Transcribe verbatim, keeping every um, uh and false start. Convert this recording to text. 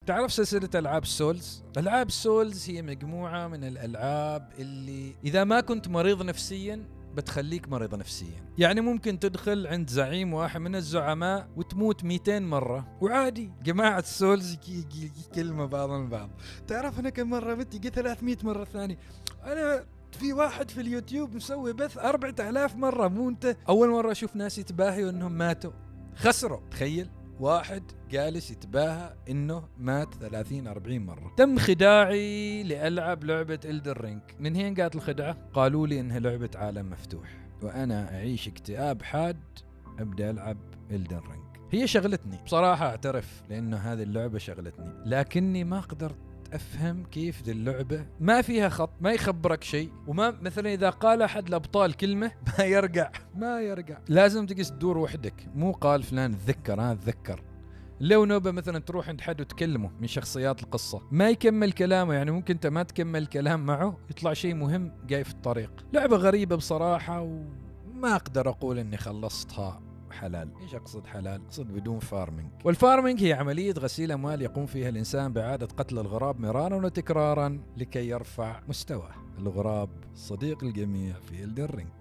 تعرف سلسلة ألعاب السولز؟ ألعاب السولز هي مجموعة من الألعاب اللي إذا ما كنت مريض نفسيا بتخليك مريض نفسيا. يعني ممكن تدخل عند زعيم واحد من الزعماء وتموت مئتين مرة وعادي. جماعة السولز كلمة بعض البعض. تعرف أنا كم مرة مت؟ يجي ثلاثمئة مرة ثاني. أنا في واحد في اليوتيوب مسوي بث أربعة آلاف مرة، مو أنت. أول مرة أشوف ناس يتباهيوا أنهم ماتوا، خسروا. تخيل واحد جالس يتباهى انه مات ثلاثين أربعين مرة. تم خداعي لألعب لعبة إلدن رينج. من هين قالت الخدعة؟ قالوا لي انها لعبة عالم مفتوح، وانا اعيش اكتئاب حاد ابدأ العب إلدن رينج. هي شغلتني بصراحة، اعترف، لانه هذه اللعبة شغلتني، لكني ما قدرت افهم كيف ذي اللعبة ما فيها خط، ما يخبرك شيء، وما مثلا اذا قال احد الابطال كلمة ما يرجع ما يرجع لازم تقيس تدور وحدك، مو قال فلان تذكر ها تذكر. لو نوبة مثلا تروح عند حد وتكلمه من شخصيات القصة ما يكمل كلامه، يعني ممكن انت ما تكمل كلام معه يطلع شيء مهم جاي في الطريق. لعبة غريبة بصراحة، وما اقدر اقول اني خلصتها حلال. ايش اقصد حلال؟ اقصد بدون فارمينج. والفارمينج هي عملية غسيل اموال يقوم فيها الانسان باعادة قتل الغراب مرارا وتكرارا لكي يرفع مستواه. الغراب صديق الجميع في إلدن رينج.